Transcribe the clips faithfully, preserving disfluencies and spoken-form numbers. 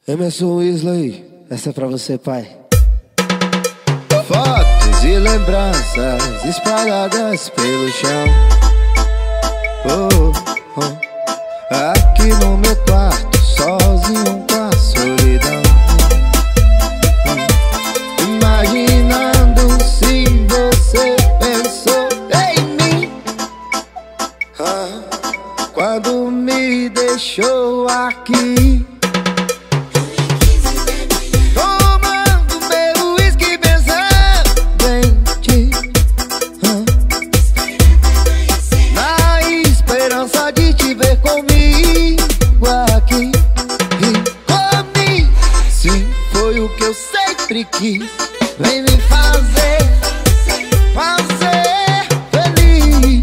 Emerson Weasley, essa é pra você, pai. Fotos e lembranças espalhadas pelo chão. Oh, oh. Aqui no meu quarto, sozinho com a solidão. Imaginando se você pensou em mim, ah, quando me deixou aqui. Quis, vem me fazer, fazer feliz.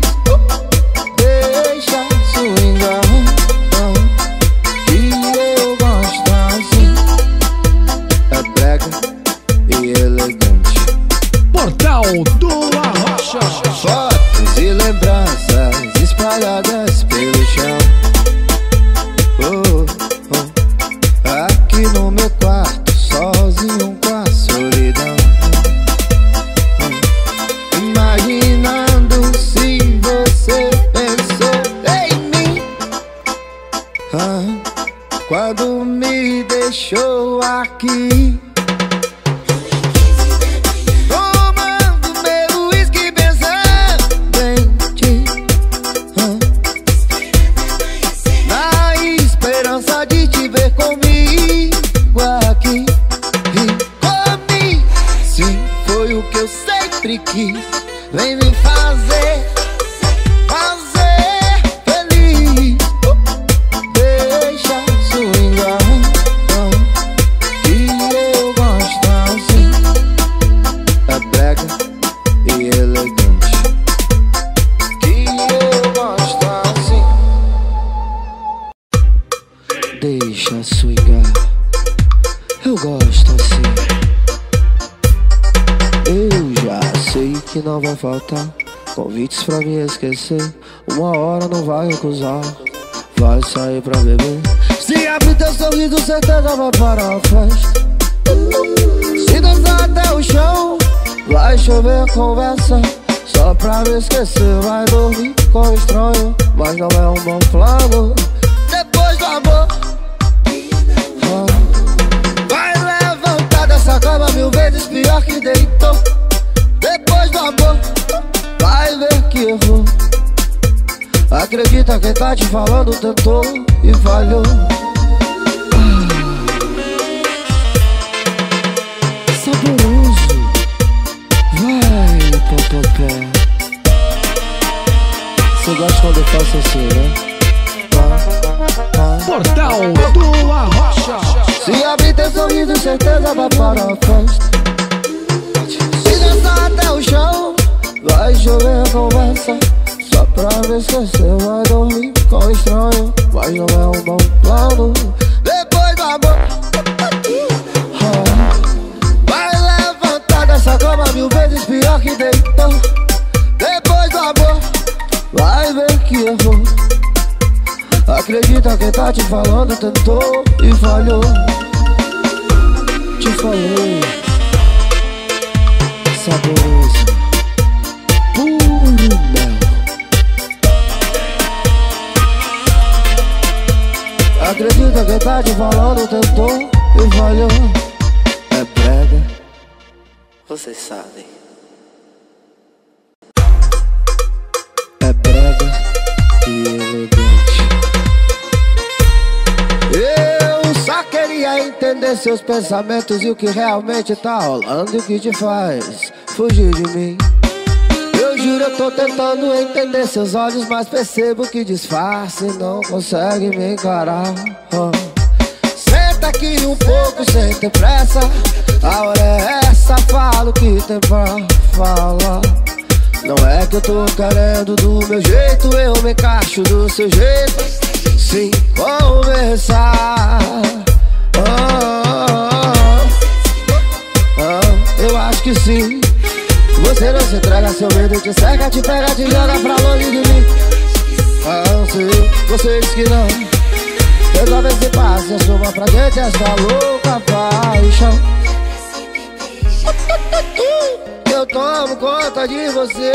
Deixa swingar, que eu gosto assim. É brega e elegante. Portal do Arrocha. Fotos e lembranças espalhadas pelo chão. Oh, oh. Aqui no meu quarto, sozinho com a solidão. Imaginando se você pensou em mim, ah, quando me deixou aqui. Tomando meu uísque, pensando em ti, ah, na esperança de te ver comigo aqui. Sempre quis, vem me fazer, fazer feliz. Deixa swingar, que eu gosto assim. É brega e elegante, que eu gosto assim. Deixa swingar, eu gosto assim. Eu já sei que não vai faltar convites pra me esquecer. Uma hora não vai recusar, vai sair pra beber. Se abrir teu sorriso, certeza vai parar a festa. Se dançar até o chão, vai chover conversa. Só pra me esquecer, vai dormir com estranho, mas não é um bom plano. Depois do amor, vai levantar dessa cama mil vezes pior que deitou. Depois do amor, vai ver que errou. Acredita quem tá te falando tentou e falhou. Saboroso, vai pontapé. Você gosta quando eu faço assim, né? Portal do Arrocha. Se abrir teu sorriso, certeza vai para a festa. Se dançar até o chão, vai chover conversa. Só pra me esquecer, vai dormir com estranho, mas não é um bom plano. Depois do amor, vai levantar dessa cama mil vezes pior que deitou. Depois do amor, vai ver que errou. Acredita quem tá te falando tentou e falhou. Te falei, saboroso, puro mel. Acredita quem tá te falando tentou e falhou. É brega, vocês sabem. É brega e elegante. Eu só queria entender seus pensamentos e o que realmente tá rolando e o que te faz fugir de mim. Eu juro, eu tô tentando entender seus olhos, mas percebo que disfarce e não consegue me encarar. Oh. Senta aqui um pouco sem ter pressa, a hora é essa, fala o que tem pra falar. Não é que eu tô querendo do meu jeito, eu me encaixo do seu jeito. Sem conversar, oh, oh, oh, oh, eu acho que sim. Você não se entrega, seu medo te cerca, te pega, te joga pra longe de mim. Ah, sei, você diz que não. Resolve esse passe, assuma pra gente essa louca paixão. Eu tomo conta de você.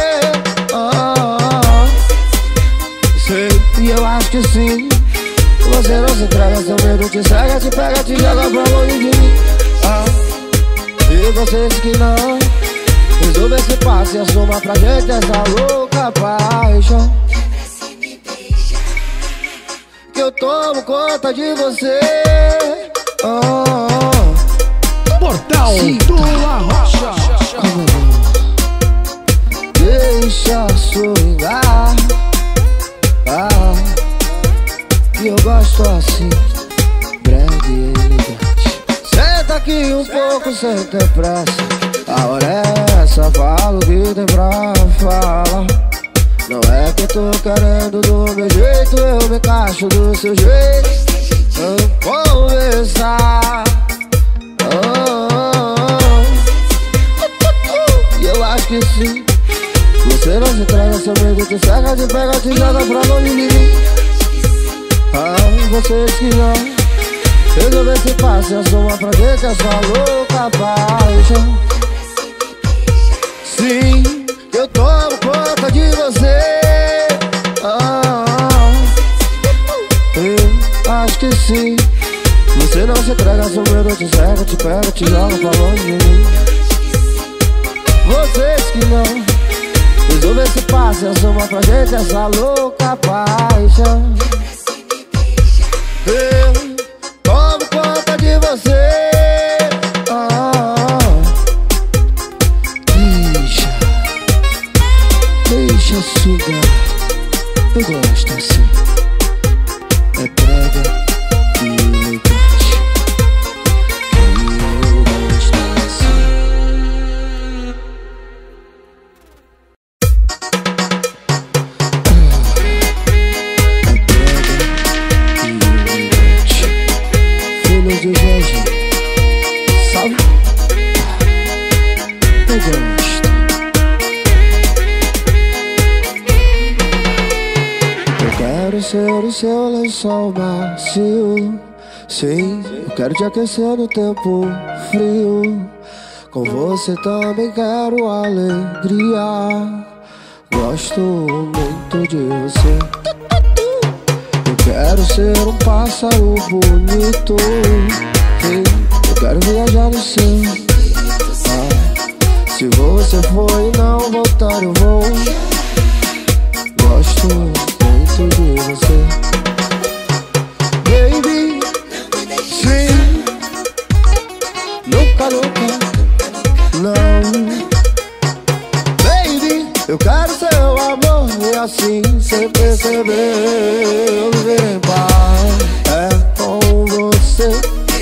Oh, sei, e eu acho que sim. Você não se entrega, seu medo te cega, te pega, te joga pra longe de mim. Ah, e você diz que não. Resolve esse passe, assuma pra gente essa louca paixão. Que eu tomo conta de você. Oh, Portal Cita. do Arrocha. Deixa swingar. Ah, e eu gosto assim, breve e elegante. Senta aqui um pouco sem ter pressa. A hora é essa, fala o que tem pra falar. Não é que eu tô querendo do meu jeito, eu me encaixo do seu jeito. Vamos conversar. Oh, oh, oh. E eu acho que sim. Você não se entrega, seu medo te cega, te pega, te joga pra longe de mim. Ah, você diz que não. Resolve esse passe, assuma pra gente essa louca paixão. Sim, eu tomo conta de você. Ah, eu acho que sim. Você não se entrega, seu medo te cega, te pega, te joga pra longe de mim. Você diz que não. Resolve esse passe, assuma pra gente essa louca paixão. Eu tomo conta de você. Ah, deixa, deixa sugar. Eu gosto assim. É prega e elegante. Eu gosto assim. De Jorge, salve. Eu gosto. Eu quero ser o seu lençol macio. Sim, eu quero te aquecer no tempo frio. Com você também quero alegria. Gosto muito de você. Quero ser um pássaro bonito. Sim, eu quero viajar no céu. Ah, se você for e não voltar, eu vou. Gosto muito de você, baby. Sim, nunca, nunca, não. Baby, eu quero seu amor e assim, sem perceber, eu viver em paz. É com você.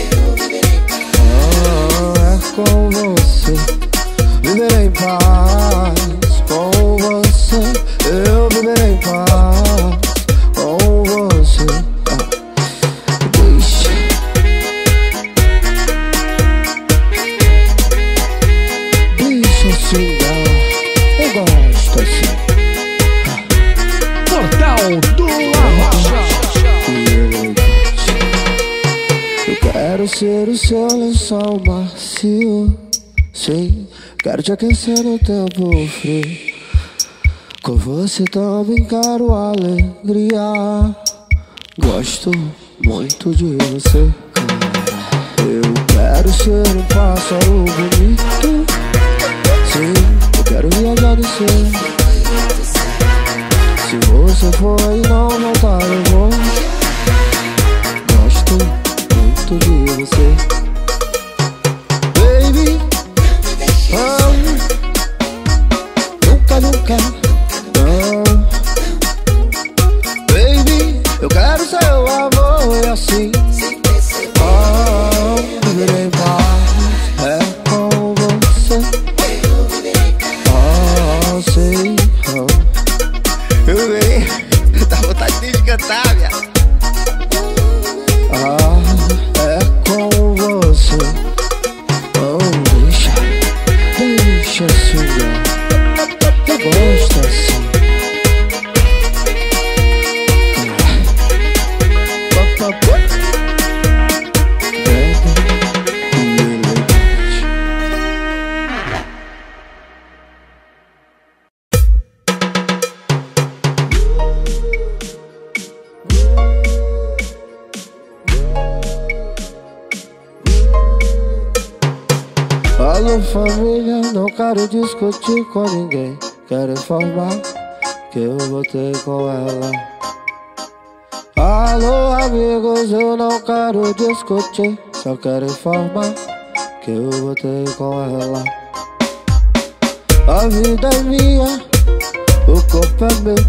Ah, é com você. Viver em paz. Com você, eu viver em paz. Com você. Ah, deixa. Deixa swingar. Eu gosto assim. Portal do Arrocha. Eu quero ser o seu lençol macio. Sim, quero te aquecer no tempo frio. Com você também quero alegria. Gosto muito de você. Eu quero ser um pássaro bonito. Sim, eu quero viajar no céu. Se você for e não voltar, eu vou. Gosto muito de você, baby. Oh, nunca, nunca, não. Baby, eu quero seu amor e assim. Oh, viver em paz. É com você. Oh, sei, oh. Eu venho, dá vontade de cantar, minha. Ah, é com Alô família, não quero discutir com ninguém. Quero informar que eu voltei com ela. Alô amigos, eu não quero discutir, só quero informar que eu voltei com ela. A vida é minha, o corpo é meu,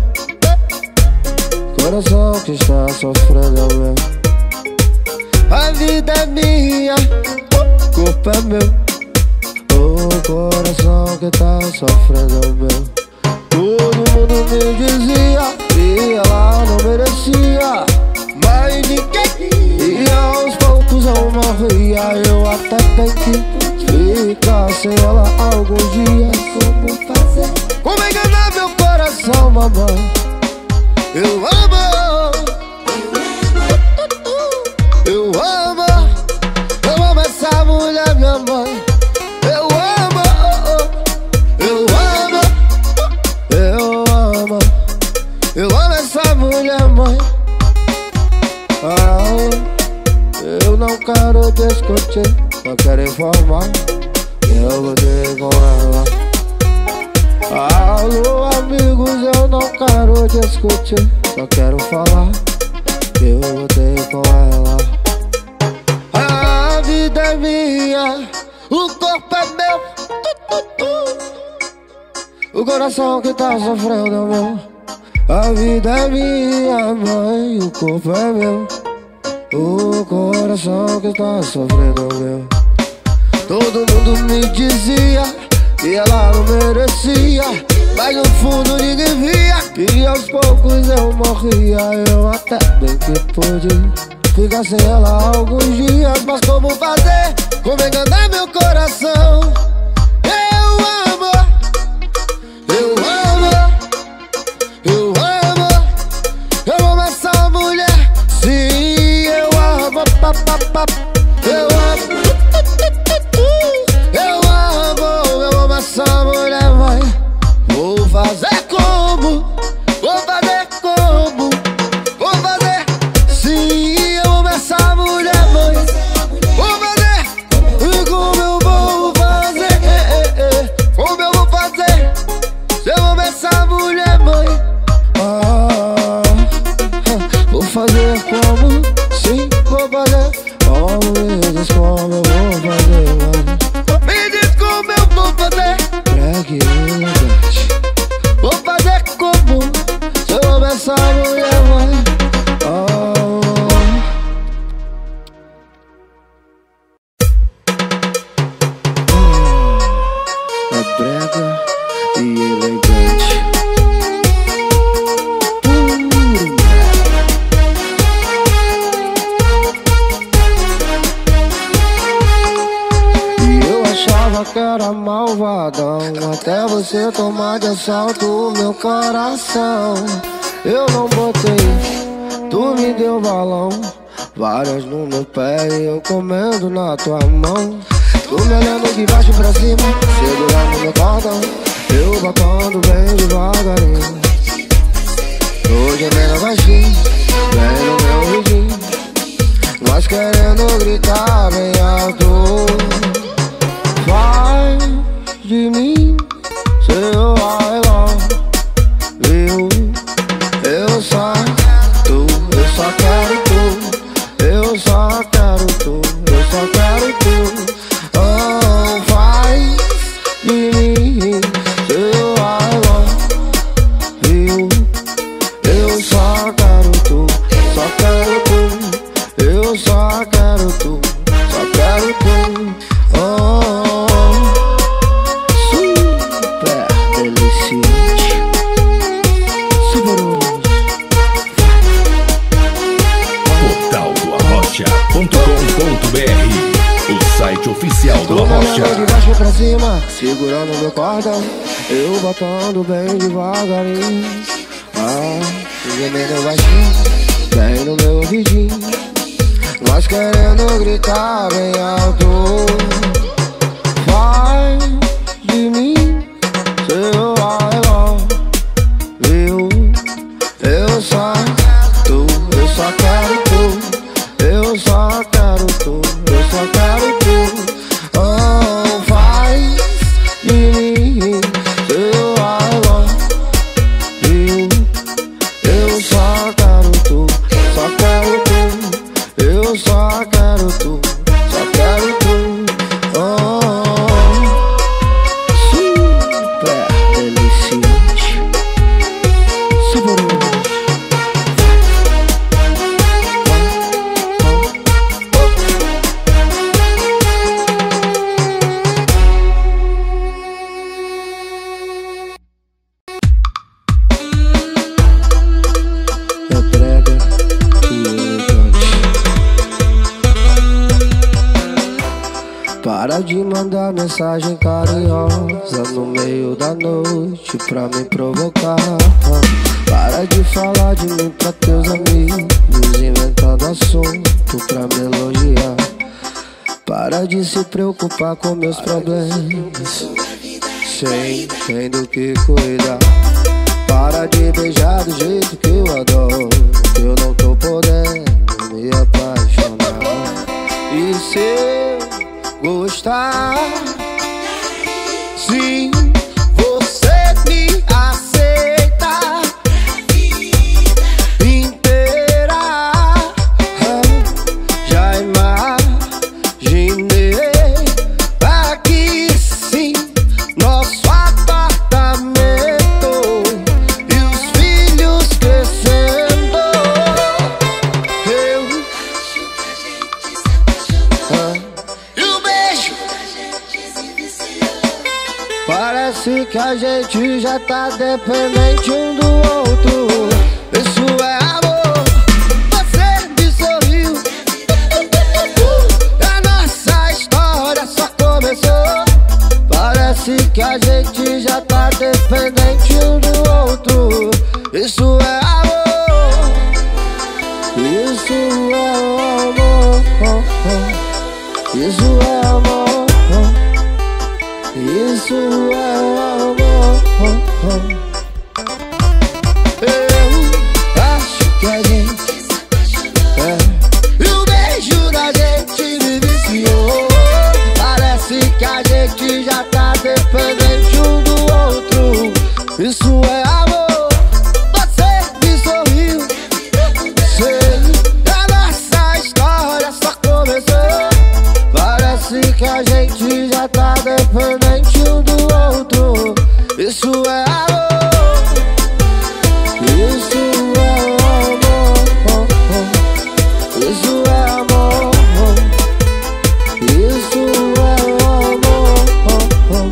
coração que está sofrendo é meu. A vida é minha, o corpo é meu, o coração que tá sofrendo é meu. Todo mundo me dizia que ela não merecia, mas ninguém. E aos poucos eu morria. Eu até tentei ficar sem ela alguns dias. Como fazer? Como enganar meu coração, mamãe? Eu amo, eu amo, eu amo essa mulher, minha mãe. Eu amo, eu amo, eu amo, eu amo essa mulher, mãe. Ah, eu não quero discutir, só quero informar que eu voltei com ela. Alô amigos, eu não quero discutir, só quero falar que eu voltei com ela. A vida é minha, o corpo é meu, o coração que tá sofrendo é meu. A vida é minha, mãe, o corpo é meu, o coração que tá sofrendo é meu. Todo mundo me dizia que ela não merecia, mas no fundo ninguém via. E aos poucos eu morria. Eu até bem que pude ficar sem ela alguns dias, mas como fazer? Como enganar meu coração? Eu amo, eu amo, eu amo, eu amo essa mulher. Sim, eu amo, pa, pa, pa, eu amo, eu amo, eu amo essa mulher, mãe. Vou fazer como, vou fazer como, vou fazer. Sim, eu amo essa mulher, mãe. Vou fazer, e como eu vou fazer, como eu vou fazer, se eu amo essa mulher, mãe. Ah, vou fazer como, sim, vou fazer. Oh, me diz como eu vou fazer, mãe. Me diz como eu vou fazer, pra que elegante. Vou fazer como, se eu amo essa mulher, mãe. Oh. É brega e elegante. E eu achava que era malvadão, até você tomar de assalto o meu coração. Eu não botei, tu me deu balão, várias no meu pé e eu comendo na tua mão. Tu me olhando de baixo pra cima, segurando meu cordão, eu botando bem devagarinho. Hoje é menos baixinho, bem no meu vidinho, mas querendo gritar bem alto. Faz de mim seu I love you. Eu só tu, eu só quero tu, eu só quero tu, eu só quero tu. Oh, faz de mim seu I love you. Eu só quero tu, só quero tu, eu só quero tu, só quero tu. Oh, super delicioso, super. Portal do Arrocha ponto com ponto br, o site oficial do Arrocha. Tô de baixo pra cima, segurando meu cordão, eu botando bem devagarinho. Ah, gemendo baixinho, bem no meu ouvidinho, mas querendo gritar bem alto. Faz de mim seu I love you. Eu só tu, eu só quero tu, eu só quero tu, eu só quero tu. Oh, faz Para de mandar mensagem carinhosa no meio da noite pra me provocar. Para de falar de mim pra teus amigos, inventando assunto pra me elogiar. Para de se preocupar com meus problemas, sem tendo que cuidar. Para de beijar do jeito que eu adoro, que eu não tô podendo me apaixonar. E se eu gostar, sim, você me aceita inteira. Já imaginei aqui sim nosso apartamento e os filhos crescendo. Eu ah, e o beijo parece que a gente já tá dependente um do outro. Isso é amor, você me sorriu. A nossa história só começou. Parece que a gente já tá dependente um do outro. Isso é amor, isso é amor, isso é amor, isso é amor. Eu acho que a gente é, e o beijo da gente me viciou. Parece que a gente já tá dependente um do outro. Isso é amor, você me sorriu. Sei, a nossa história só começou. Parece que a gente já tá dependente um do outro. Isso é amor, isso é amor, isso é amor, isso é amor.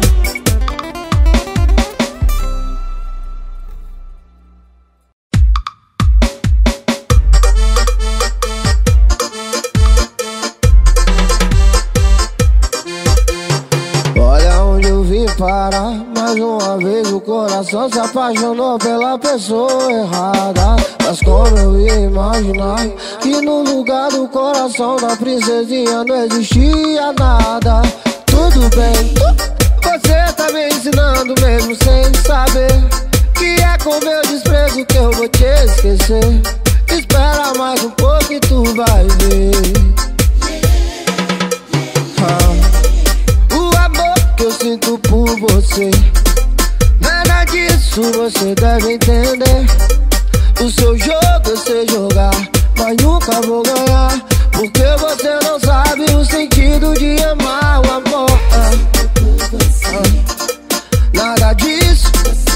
Olha onde eu vim parar. Mais uma vez o coração se apaixonou pela pessoa errada. Mas como eu ia imaginar que no lugar do coração da princesinha não existia nada. Tudo bem, você tá me ensinando mesmo sem saber que é com meu desprezo que eu vou te esquecer. Espera mais um pouco e tu vai ver. Ah, o amor que eu sinto por você, nada disso você deve entender. O seu jogo eu sei jogar, mas nunca vou ganhar, porque você não sabe o sentido de amar o amor. Ah, ah, nada disso.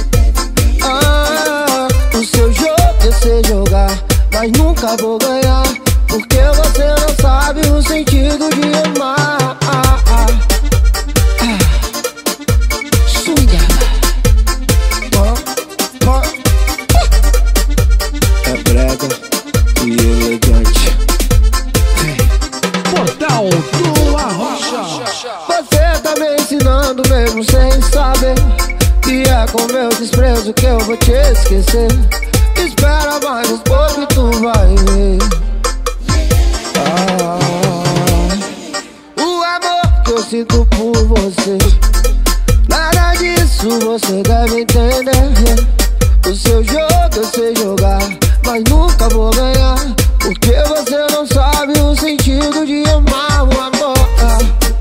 Ah, o seu jogo eu sei jogar, mas nunca vou ganhar, porque você não sabe o sentido de amar. Ah, ah, ah. Swinga. Oh, oh. É brega e elegante. Portal do Arrocha. Você tá me ensinando mesmo sem saber que é com meu desprezo que eu vou te esquecer. Espera mais um pouco e tu vai ver. Ah, o amor que eu sinto por você, nada disso você deve entender. O seu jogo eu sei jogar, mas nunca vou ganhar, porque você não sabe o sentido de amar o amor. Ah,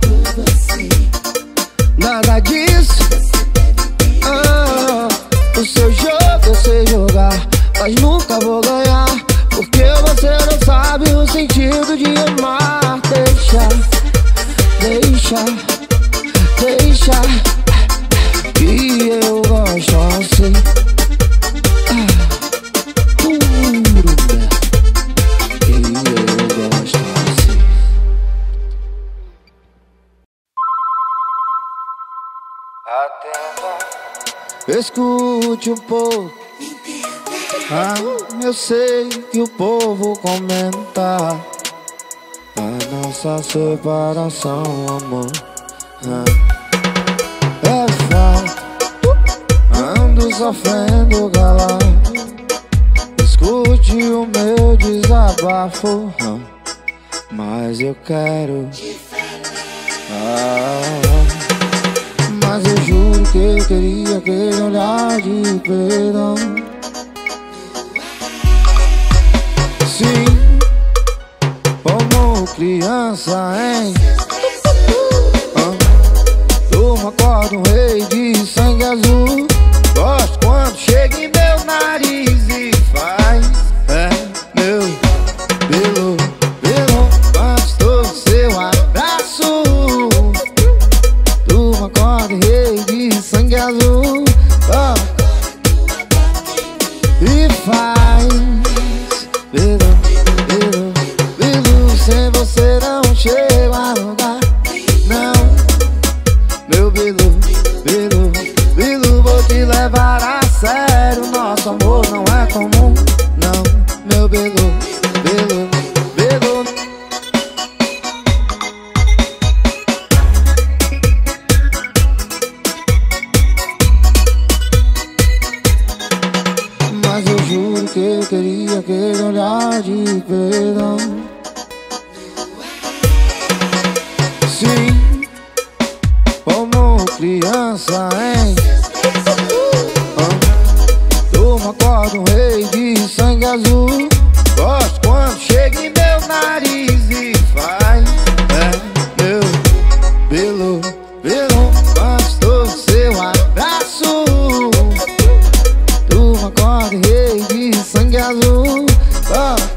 nada disso. Ah, o seu jogo eu sei jogar, mas nunca vou ganhar, porque você não sabe o sentido de amar. Deixa, deixa, deixa, que eu gosto assim. Ah, puro, que eu gosto assim. Atenta, escute um pouco. Ah, eu sei que o povo comenta a nossa separação, amor. É fato, ando sofrendo galado. Escute o meu desabafo, mas eu quero ah, mas eu juro que eu queria aquele olhar de perdão. Sim, como criança, hein? ah, Durmo, acordo, um rei de sangue azul. Gosto quando chega em meu nariz e faz é meu pelo, pelo, bastou seu abraço. Durmo, acordo, rei de sangue azul. oh, E faz pelo, pelo, pelo. Sem você não chego a lugar, não. Meu pelo, pelo, pelo. Vou te levar a sério, nosso amor não é comum, não. Meu pelo, pelo, pelo. Mas eu juro que eu queria aquele olhar de perdão. Sim, como criança, hein? ah, Durmo, acordo, um rei de sangue azul. Gosto quando chega em meu nariz e faz é meu pelo, pelo. Bastou seu abraço. Durmo, acordo, rei de sangue azul. oh,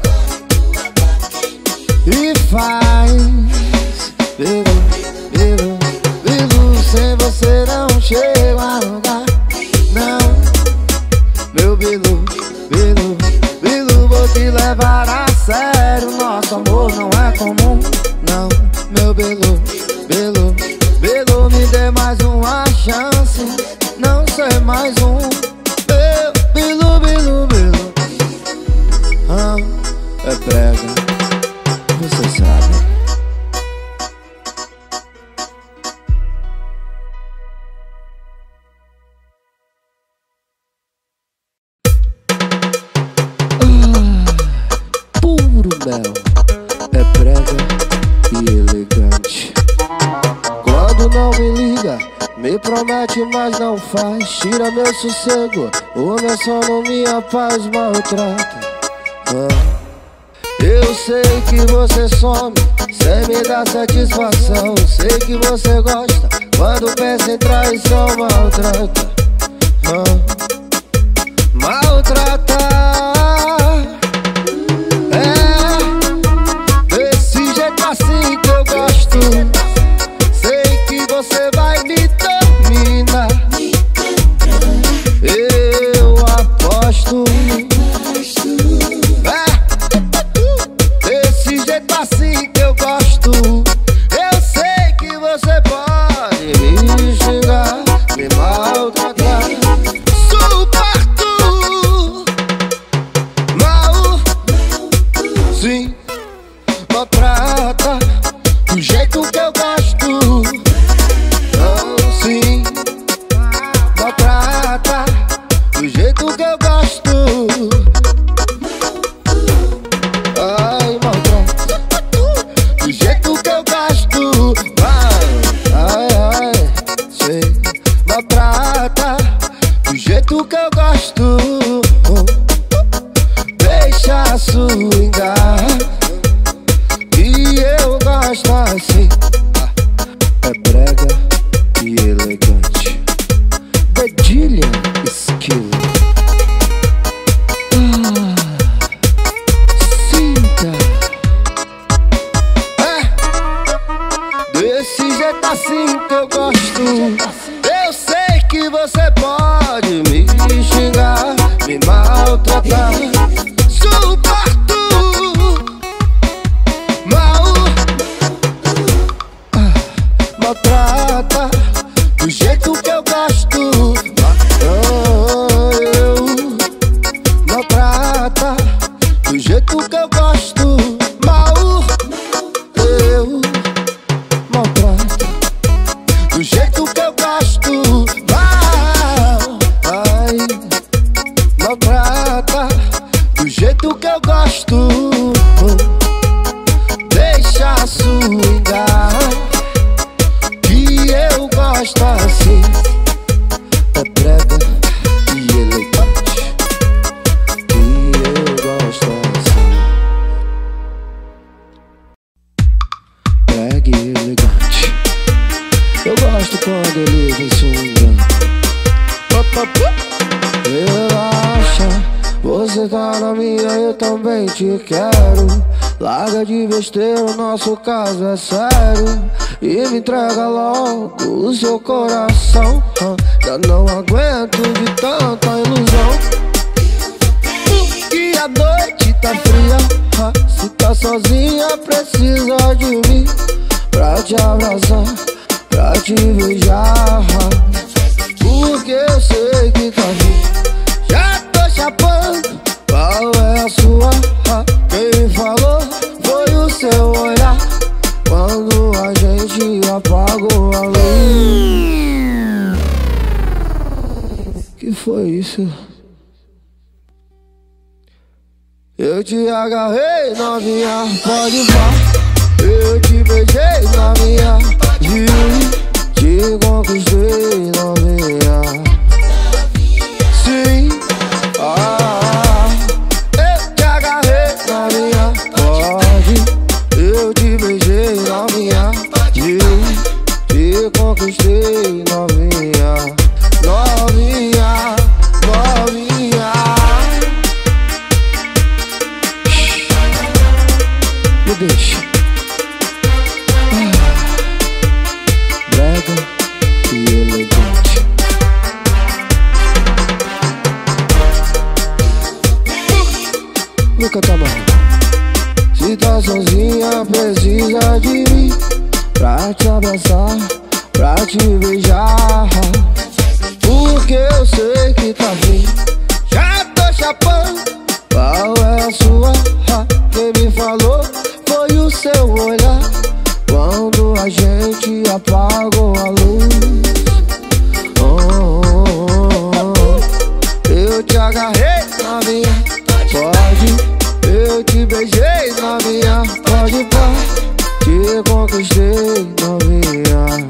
E faz pelo, pelo, pelo. Sem você não chego a lugar, não. Meu pelo, pelo, pelo. Vou te levar a sério, nosso amor não é comum, não. Meu pelo, pelo, pelo. Me dê mais uma chance, não ser mais um. Meu pelo, pelo, pelo. ah, É prega, você sabe. Puro mel, é brega e elegante. Quando não me liga, me promete, mas não faz. Tira meu sossego, o meu sono, minha paz maltrata. ah. Eu sei que você some sem me dar satisfação. Sei que você gosta quando pensa em traição. Maltrata, ah. maltrata. Assim que eu gosto. Sei que você vai me dominar. Eu aposto. É, desse jeito assim que eu gosto. Eu sei que você pode me xingar, me maltratar. Suporto mal, sim. Maltrata do jeito que eu gosto. Oh, sim. Maltrata do jeito que eu gosto. Ai, maltrata do jeito que eu gosto. Ai, ai, sei. Maltrata do jeito que eu gosto. Deixa a swingar. E eu gosto assim. É brega e elegante. Dedilha, skill. ah, Sinta. É, desse jeito assim que eu gosto. Eu sei que você pode me xingar, me maltratar. Suporto mal, ah, maltrata do jeito que eu gosto. ah, Eu maltrata do jeito que eu gosto. Mal, eu maltrata elegante. Eu gosto quando ele vem swingando. Relaxa, você tá na minha, eu também te quero. Larga de besteira, o nosso caso é sério. E me entrega logo o seu coração. Já não aguento de tanta ilusão. Que a noite tá fria, se tá sozinha precisa de mim pra te abraçar, pra te beijar. Porque eu sei que tá vindo. Já tô chapando, qual é a sua? Quem me falou foi o seu olhar quando a gente apagou a luz. Que foi isso? Eu te agarrei na minha, pode vá. Eu te beijei na minha, viu? Te conquistei na minha. Sim, ah, eu te agarrei na minha, pode. Eu te beijei na minha, viu? Te conquistei na minha. Novinha, novinha. Me deixa. Ah, brega e elegante. Nunca tá mal. Se tá sozinha precisa de mim pra te abraçar, pra te beijar. Porque eu sei que tá vindo. Já tô chapando, qual é a sua? Quem me falou foi o seu olhar quando a gente apagou a luz. Oh, oh, oh. Eu te agarrei na minha, pode. Eu te beijei na minha, pode pá. Te conquistei na minha.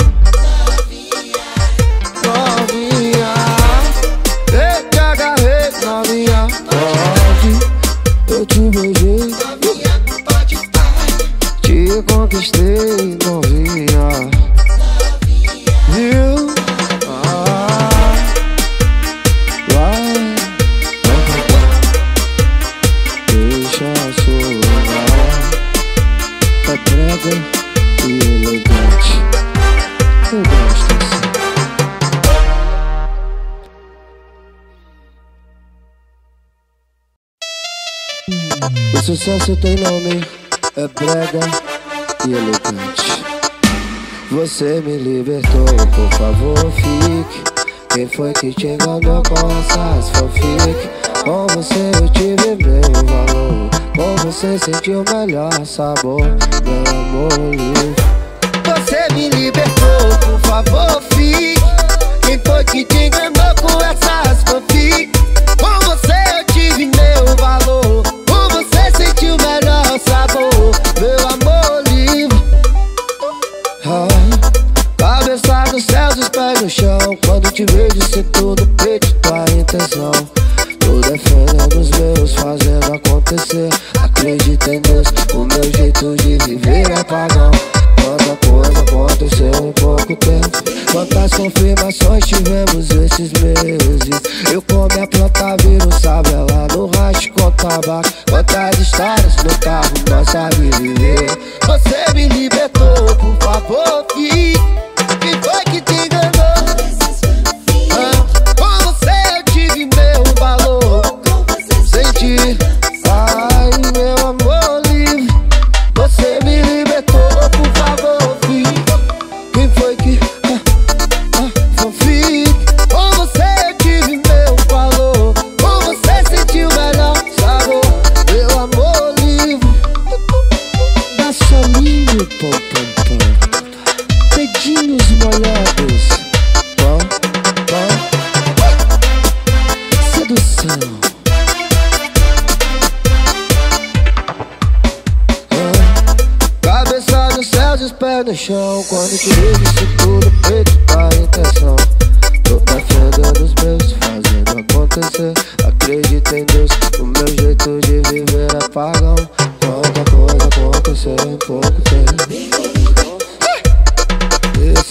Novinha, eu te agarrei na minha, pode. Eu te beijei na minha, pode pá. Te conquistei, novinha. Viu? Ah, vai, deixa solar. É brega e elegante. Eu gosto assim. O sucesso tem nome, é brega e elegante. Você me libertou, por favor fique. Quem foi que te enganou com essas fanfic? Com você eu tive meu valor, com você senti o melhor sabor, meu amor livre. Você me libertou, por favor fique. Quem foi que te enganou com essas fanfic? Com você eu tive meu valor, com você senti o melhor sabor, meu amor livre. Ah, cabeça nos céus, os pés no chão. Quando te vejo sinto no peito tua intenção. Tô defendendo os meus, fazendo acontecer. Acredita em Deus, o meu jeito de viver é pagão. Quanta coisa aconteceu em pouco tempo. Quantas confirmações tivemos esses meses. Eu com minha planta viro, sabe, ela no racho com tabaco. Quantas histórias no carro nós sabe viver. Você me libertou, por favor, fique. Quem foi que te enganou? Ah, com você eu tive meu valor. Senti, ai meu amor livre. Você me libertou, por favor, fique. Quem foi que... Ah, ah, fanfic. Com você eu tive meu valor, com você senti o melhor sabor, meu amor livre. Dá solinho, pom, pom, pom. Dedinhos molhados. Pom, pom. Sedução. Cabeça no céu, os pés no chão. Quando te vejo, sinto no peito tua intenção. Tô defendendo os meus, fazendo acontecer. Acredita em Deus, o meu jeito de viver é pagão. Quanta coisa aconteceu em pouco tempo.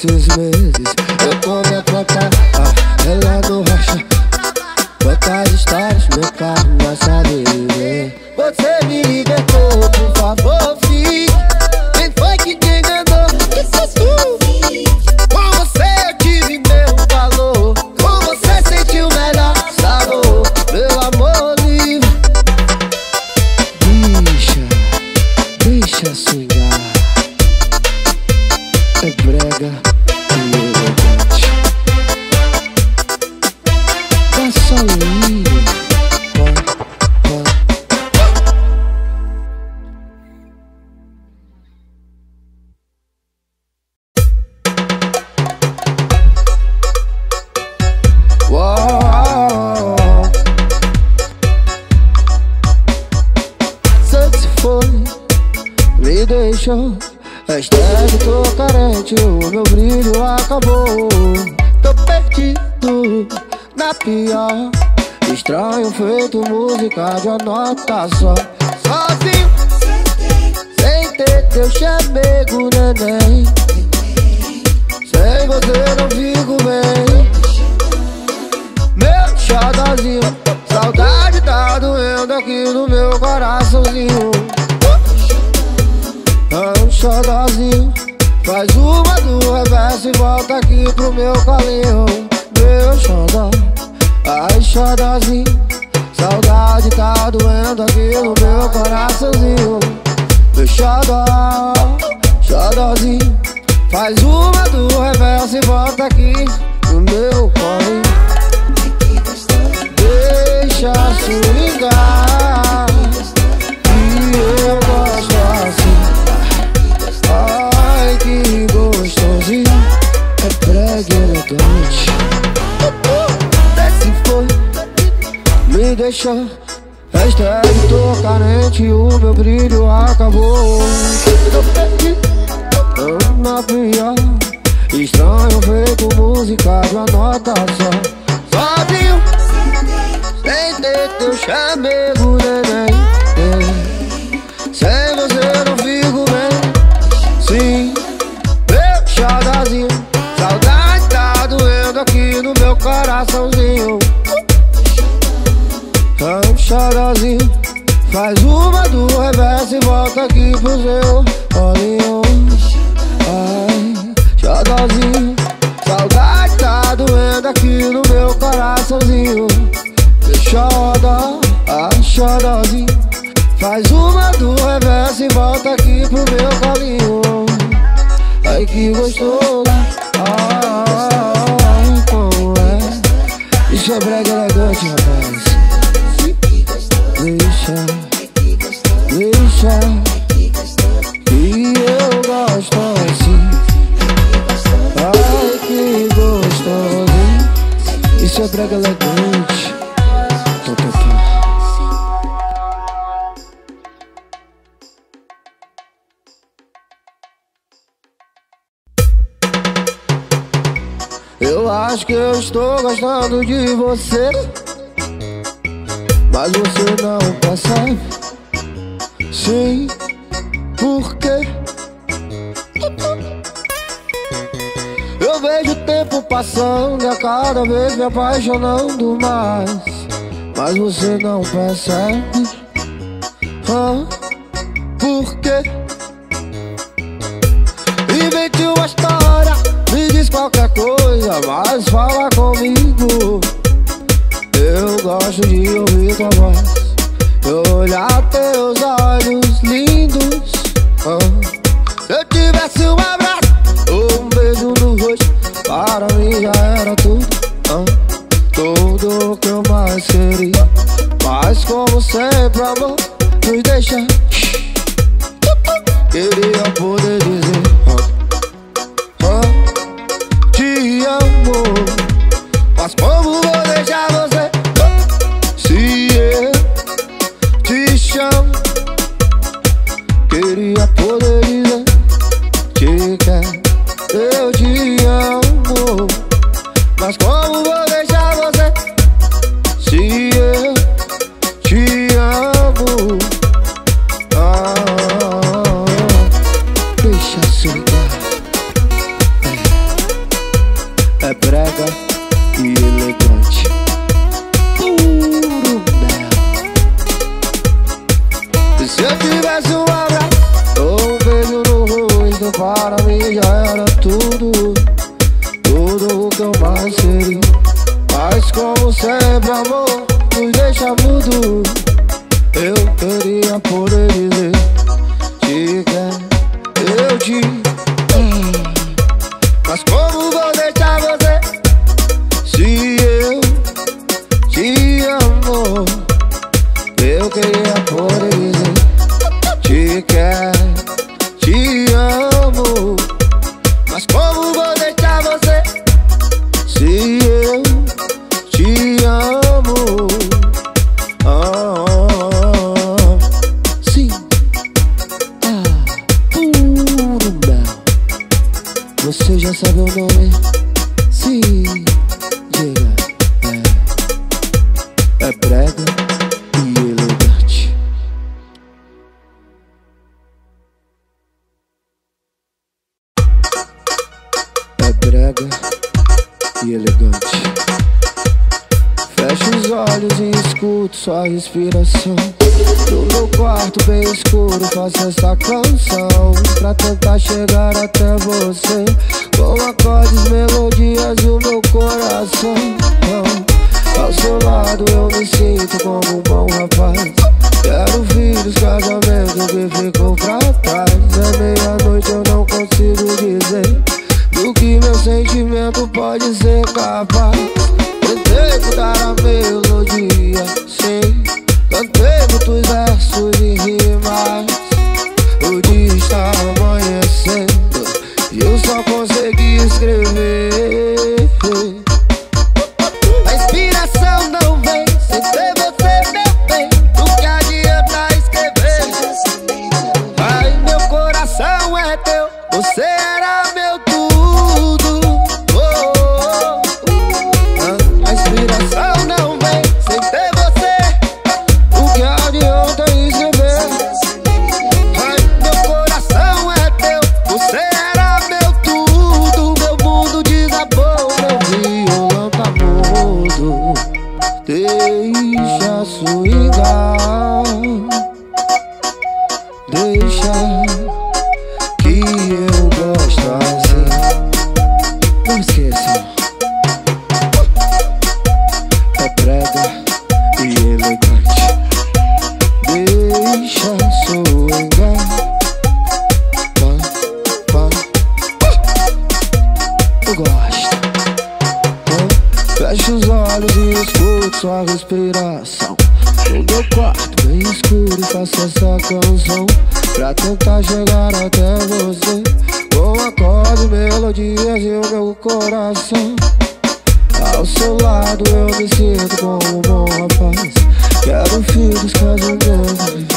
esses meses eu tô me atrapalhando, ela no rocha. Quantas histórias meu carro não sabe viver. Você me libertou, por favor, fique. Quem foi que te enganou? Isso é tu. Com você eu tive meu valor, com você senti o melhor sabor, meu amor livre. Deixa, deixa swingar. É brega e elegante. Gasolina. Me deixou, hashtag tô carente, o meu brilho acabou. Tô perdido na pior, estranho feito música de uma nota só. Sozinho, sem ter teu chamego, neném. Sem você não fico bem. Meu xodozinho, saudade tá doendo aqui no meu coraçãozinho. É um xodozinho, faz uma do reverso e volta aqui pro meu colinho. Meu xodó, ai xodozinho, saudade tá doendo aqui no meu coraçãozinho. Meu xodó, xodozinho, faz uma do reverso e volta aqui pro meu colinho. Deixa swingar, e eu gosto assim. Ai, que gostosinho, é brega elegante. Desce foi, me deixou, hashtag tô carente, o meu brilho acabou. Tô perdido, tô na pior, estranho feito música de uma nota só. Sozinho, sem ter teu chamego, neném. Sem você não fico bem. Sim, meu xodozinho, saudade tá doendo aqui no meu coraçãozinho. É um xodozinho, faz uma do reverso e volta aqui pro seu olhinho. Ai, xodozinho, saudade tá doendo aqui no meu coraçãozinho. Meu xodó, ai xodozinho, faz uma do reverso e volta aqui pro meu colinho. Ai, que gostoso, ai, como é. Isso é brega elegante, rapaz. Deixa, deixa, e eu gosto assim. Ai, que gostoso. Isso é brega elegante. Tô, tô, tô. Eu acho que eu estou gostando de você, mas você não percebe. Sim, por quê? Eu vejo o tempo passando e a cada vez me apaixonando mais, mas você não percebe. Ah, por quê? Invente uma história, me diz qualquer coisa, mas fala comigo. Eu gosto de ouvir tua voz, eu olhar teus olhos lindos. Ah, se eu tivesse um abraço ou um beijo no rosto, para mim já era tudo. Ah, tudo o que eu mais queria, mas como sempre, amor, nos deixa. Queria poder dizer te amo, mas como vou deixar você? Se eu te chamo, queria poder dizer te quero, eu te amo, mas como vou deixar você? Se eu te amo, ah, deixa swingar. É brega e elegante, puro mel. E se eu tivesse um abraço ou um beijo no rosto, para mim já era tudo, tudo o que eu mais seria. Mas como sempre, amor, nos deixa mudo. Eu queria poder dizer te quero, eu te amo. Mas como vou deixar você se eu te amo? Eu queria poder dizer te quero, te amo. Mas como vou deixar você se eu te amo? Ah, sim, ah, puro mel. Você já sabe o nome? Sim, diga. É, é brega e elegante. É brega e elegante. Fecho os olhos e escuto sua respiração. No meu quarto bem escuro faço essa canção pra tentar chegar até você, com acordes, melodias e o meu coração. Ao seu lado eu me sinto como um bom rapaz. Quero filhos, casamento que ficou pra trás. É meia-noite, eu não consigo dizer do que meu sentimento pode ser capaz. Tentei mudar a melodia, sim, cantei muitos versos e rimas. O dia está amanhecendo e eu só consegui escrever. A inspiração não vem sem ter você, meu bem. Do que adianta escrever? Ai, meu coração é teu, você era meu tudo. Oh, oh, oh. A inspiração não vem sem ter você. O que adianta escrever? Ai, meu coração é teu, você era meu tudo. Meu mundo desabou, meu violão tá mudo. Deixa swingar, deixa que eu gosto assim. Não esqueçam, é brega e elegante. Deixa swingar, pá, pá. Eu gosto. Fecho os olhos e escuto sua respiração. No meu quarto bem escuro faço essa canção pra tentar chegar até você, com acordes, melodias e o meu coração. Ao seu lado eu me sinto como um bom rapaz. Quero filhos, casamento.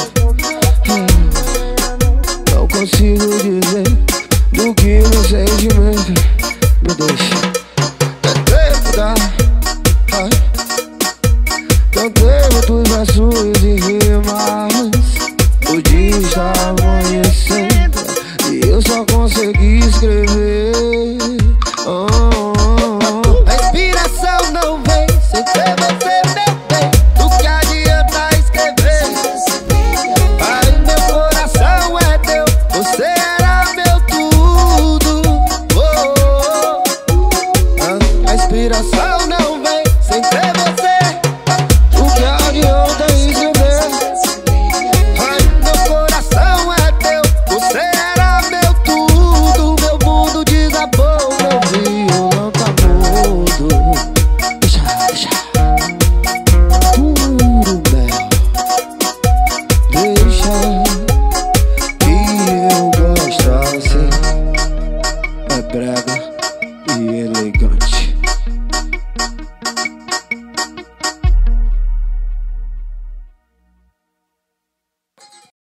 Não consigo dizer do que meu sentimento me deixa. Tentei mudar, ai, cantei muitos versos e rimas. O dia está amanhecendo e eu só consegui escrever. Oh, oh, oh. A inspiração não vem sem ter você, meu bem. Do que adianta escrever? Ai, meu coração é teu, você era meu tudo. Oh, oh, oh. A inspiração não vem sem ter você. O que adianta escrever? Ai, meu coração é teu, você era meu tudo. Meu mundo desabou, meu violão tá mudo. Deixa, deixa, puro mel. Deixa que eu gosto assim. É brega e elegante.